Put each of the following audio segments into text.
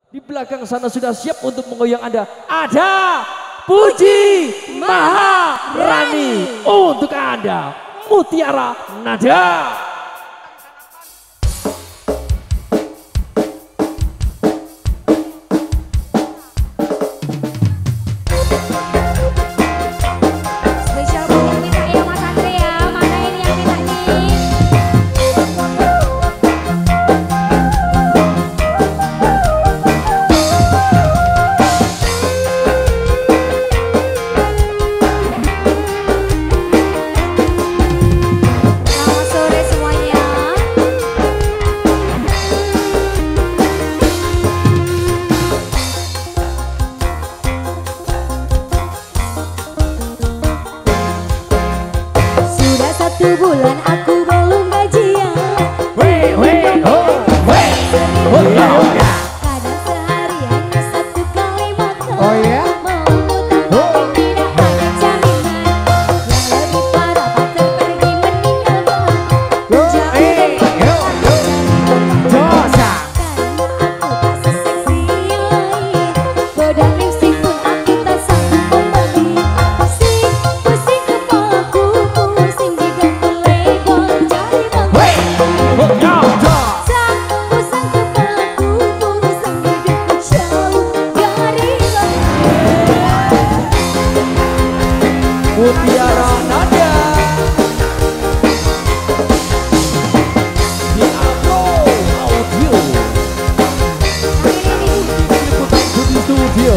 Di belakang sana sudah siap untuk menggoyang Anda. Ada Puji Maharani untuk Anda. Mutiara Nada. Satu bulan aku belum gajian. Kadang sehari hanya satu kali makan. Oh ya? Mau utang tapi tidak ada jaminan. Yang lebih parah pacar pergi meninggalkan. Jauh dari Dosa. karena aku tak seseksi yang lain. Goda lipstick pun aku tak sanggup membeli. Pusing kepalaku, pusing jika kulebol cari makan. Pusing kepalaku, pusing hidupku jauh dari Mutiara Nada. Di Agro Audio. Liputan Budi Studio.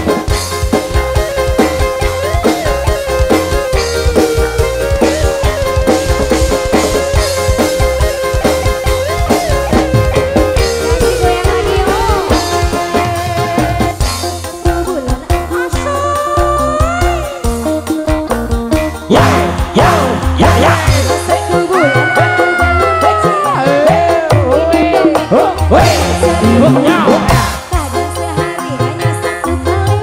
Kasih goyang lagi oh. Satu bulan aku Ya, ya, ya, ya. Satu bulan aku belum gajian. Oh, weh. Oh, ya. Kadang sehari hanya satu kali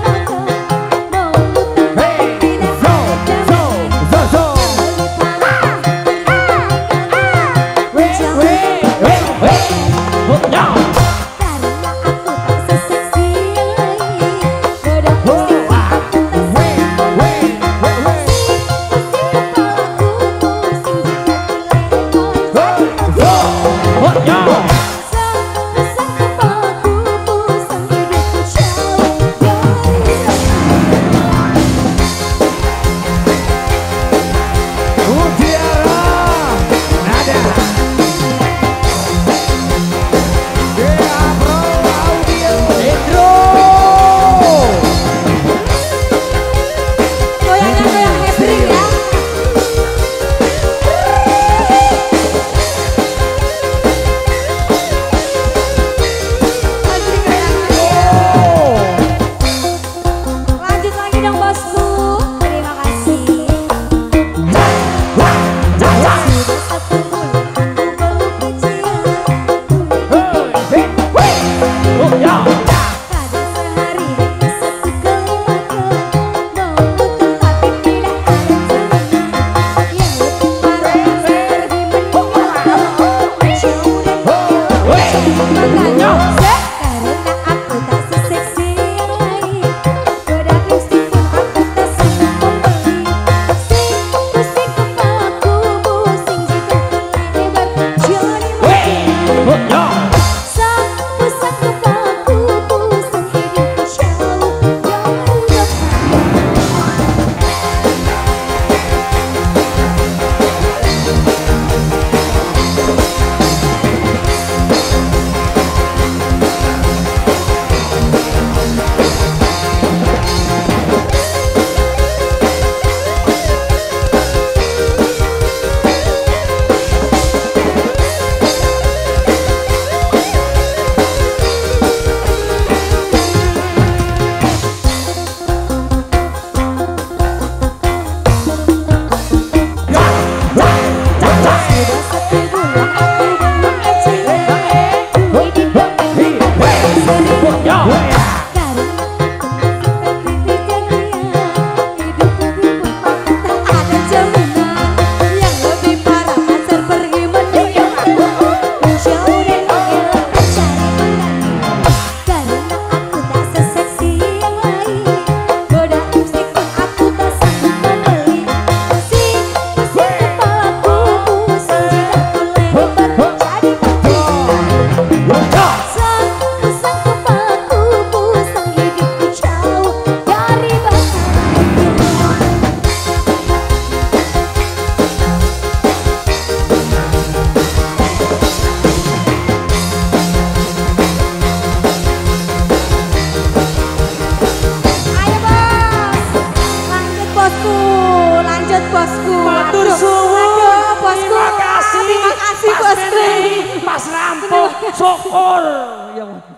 syukur. Ya